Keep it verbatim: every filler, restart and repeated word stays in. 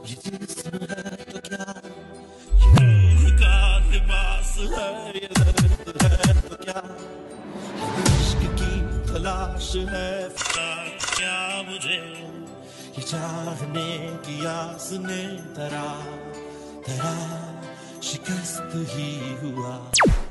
ये जिस्म है तो क्या, ये रूह का लिबास है, ये दर्द है तो क्या, ये इश्क की तलाश है, फिदा क्या मुझे ये चाहने की आस ने, तरा तरा शिकस्त ही हुआ।